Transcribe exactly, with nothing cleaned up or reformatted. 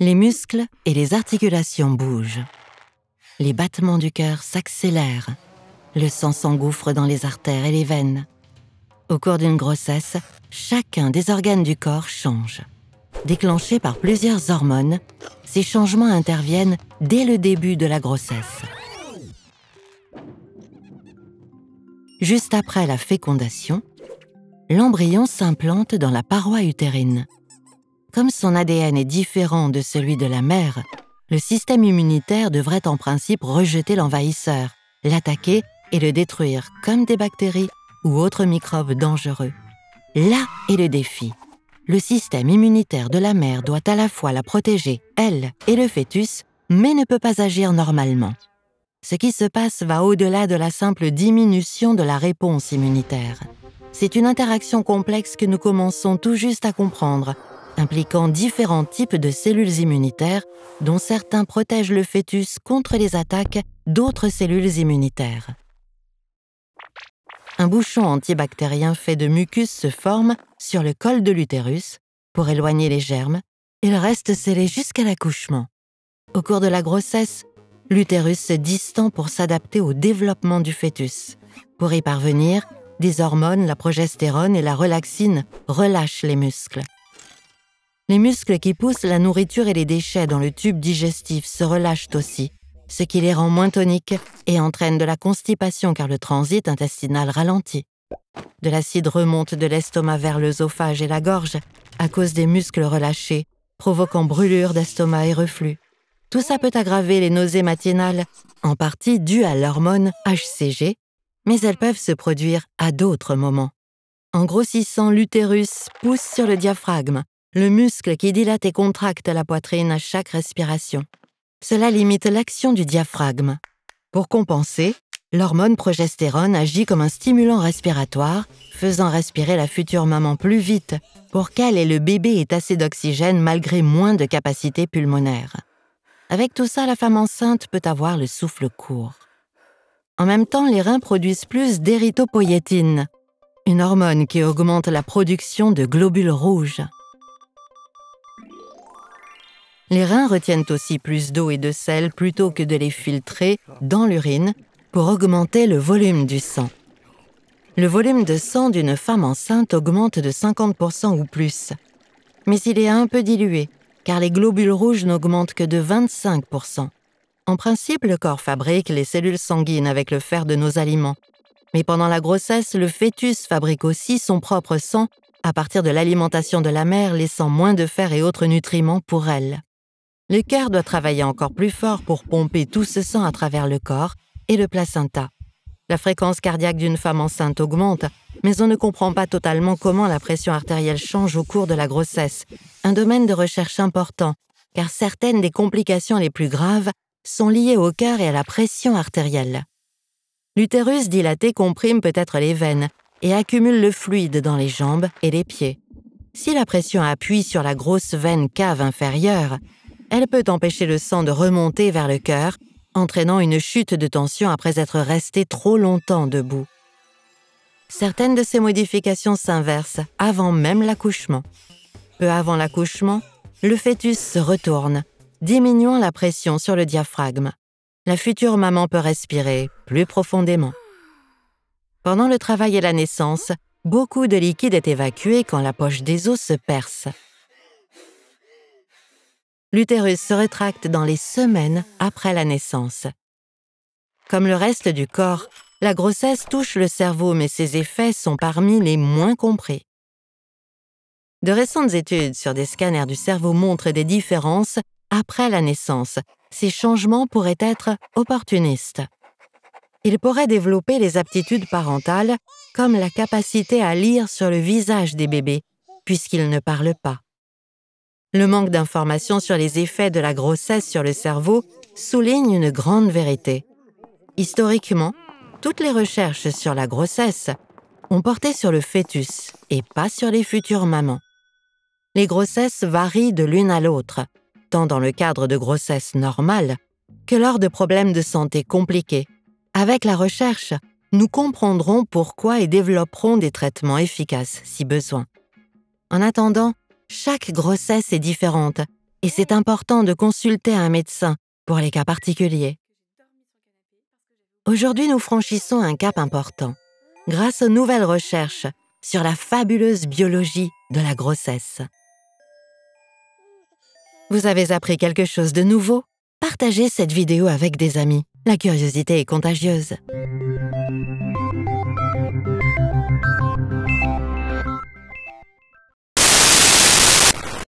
Les muscles et les articulations bougent. Les battements du cœur s'accélèrent. Le sang s'engouffre dans les artères et les veines. Au cours d'une grossesse, chacun des organes du corps change. Déclenchés par plusieurs hormones, ces changements interviennent dès le début de la grossesse. Juste après la fécondation, l'embryon s'implante dans la paroi utérine. Comme son A D N est différent de celui de la mère, le système immunitaire devrait en principe rejeter l'envahisseur, l'attaquer et le détruire comme des bactéries ou autres microbes dangereux. Là est le défi. Le système immunitaire de la mère doit à la fois la protéger, elle et le fœtus, mais ne peut pas agir normalement. Ce qui se passe va au-delà de la simple diminution de la réponse immunitaire. C'est une interaction complexe que nous commençons tout juste à comprendre, impliquant différents types de cellules immunitaires, dont certains protègent le fœtus contre les attaques d'autres cellules immunitaires. Un bouchon antibactérien fait de mucus se forme sur le col de l'utérus pour éloigner les germes. Il reste scellé jusqu'à l'accouchement. Au cours de la grossesse, l'utérus se distend pour s'adapter au développement du fœtus. Pour y parvenir, des hormones, la progestérone et la relaxine, relâchent les muscles. Les muscles qui poussent la nourriture et les déchets dans le tube digestif se relâchent aussi, ce qui les rend moins toniques et entraîne de la constipation car le transit intestinal ralentit. De l'acide remonte de l'estomac vers l'œsophage et la gorge à cause des muscles relâchés, provoquant brûlures d'estomac et reflux. Tout ça peut aggraver les nausées matinales, en partie dues à l'hormone H C G, mais elles peuvent se produire à d'autres moments. En grossissant, l'utérus pousse sur le diaphragme, le muscle qui dilate et contracte la poitrine à chaque respiration. Cela limite l'action du diaphragme. Pour compenser, l'hormone progestérone agit comme un stimulant respiratoire, faisant respirer la future maman plus vite pour qu'elle et le bébé aient assez d'oxygène malgré moins de capacité pulmonaire. Avec tout ça, la femme enceinte peut avoir le souffle court. En même temps, les reins produisent plus d'érythropoïétine, une hormone qui augmente la production de globules rouges. Les reins retiennent aussi plus d'eau et de sel plutôt que de les filtrer dans l'urine pour augmenter le volume du sang. Le volume de sang d'une femme enceinte augmente de cinquante pour cent ou plus, mais il est un peu dilué car les globules rouges n'augmentent que de vingt-cinq pour cent. En principe, le corps fabrique les cellules sanguines avec le fer de nos aliments, mais pendant la grossesse, le fœtus fabrique aussi son propre sang à partir de l'alimentation de la mère, laissant moins de fer et autres nutriments pour elle. Le cœur doit travailler encore plus fort pour pomper tout ce sang à travers le corps et le placenta. La fréquence cardiaque d'une femme enceinte augmente, mais on ne comprend pas totalement comment la pression artérielle change au cours de la grossesse, un domaine de recherche important, car certaines des complications les plus graves sont liées au cœur et à la pression artérielle. L'utérus dilaté comprime peut-être les veines et accumule le fluide dans les jambes et les pieds. Si la pression appuie sur la grosse veine cave inférieure, elle peut empêcher le sang de remonter vers le cœur, entraînant une chute de tension après être resté trop longtemps debout. Certaines de ces modifications s'inversent avant même l'accouchement. Peu avant l'accouchement, le fœtus se retourne, diminuant la pression sur le diaphragme. La future maman peut respirer plus profondément. Pendant le travail et la naissance, beaucoup de liquide est évacué quand la poche des os se perce. L'utérus se rétracte dans les semaines après la naissance. Comme le reste du corps, la grossesse touche le cerveau, mais ses effets sont parmi les moins compris. De récentes études sur des scanners du cerveau montrent des différences après la naissance. Ces changements pourraient être opportunistes. Ils pourraient développer les aptitudes parentales, comme la capacité à lire sur le visage des bébés, puisqu'ils ne parlent pas. Le manque d'informations sur les effets de la grossesse sur le cerveau souligne une grande vérité. Historiquement, toutes les recherches sur la grossesse ont porté sur le fœtus et pas sur les futures mamans. Les grossesses varient de l'une à l'autre, tant dans le cadre de grossesse normale que lors de problèmes de santé compliqués. Avec la recherche, nous comprendrons pourquoi et développerons des traitements efficaces si besoin. En attendant, chaque grossesse est différente et c'est important de consulter un médecin pour les cas particuliers. Aujourd'hui, nous franchissons un cap important, grâce aux nouvelles recherches sur la fabuleuse biologie de la grossesse. Vous avez appris quelque chose de nouveau? Partagez cette vidéo avec des amis. La curiosité est contagieuse.